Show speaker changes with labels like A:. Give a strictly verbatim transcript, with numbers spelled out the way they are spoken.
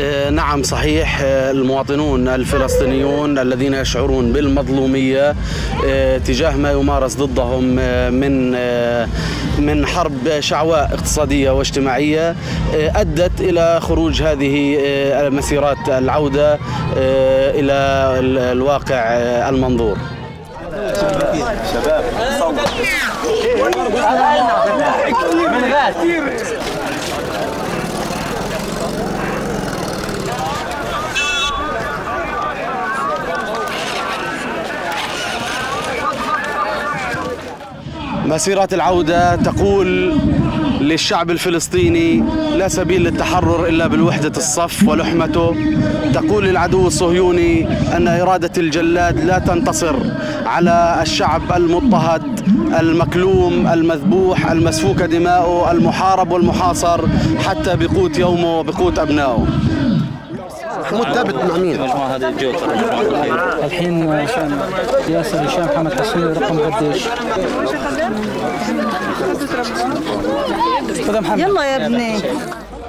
A: نعم صحيح، المواطنون الفلسطينيون الذين يشعرون بالمظلومية تجاه ما يمارس ضدهم من من حرب شعواء اقتصادية واجتماعية أدت إلى خروج هذه مسيرات العودة إلى الواقع المنظور. شباب مسيرات العودة تقول للشعب الفلسطيني لا سبيل للتحرر إلا بالوحدة الصف ولحمته. تقول للعدو الصهيوني أن إرادة الجلاد لا تنتصر على الشعب المضطهد المكلوم المذبوح المسفوك دماؤه المحارب والمحاصر حتى بقوت يومه وبقوت أبنائه.
B: محمود ثابت مع مين؟
C: الحين عشان ياسر هشام محمد حسين رقم قديش؟ يلا يا ابني.